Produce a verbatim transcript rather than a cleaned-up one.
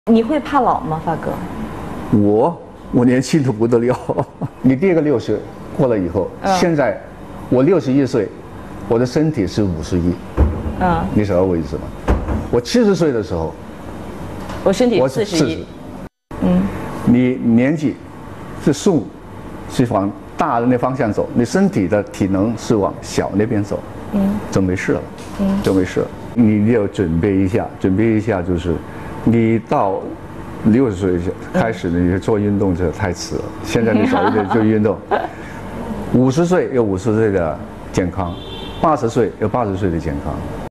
你会怕老吗，发哥？ 我我年轻的不得了。你第二个六十过了以后，嗯、现在我六十一岁，我的身体是五十一。嗯，你晓得我意思吗？我七十岁的时候， 我身体四十一。 嗯，你年纪是顺，是往大的那方向走，你身体的体能是往小那边走。嗯，就没事了。嗯，就没事了。你要准备一下，准备一下就是。你到六十岁开始你做运动就太迟了，现在你早一点做运动。五十岁有五十岁的健康，八十岁有八十岁的健康。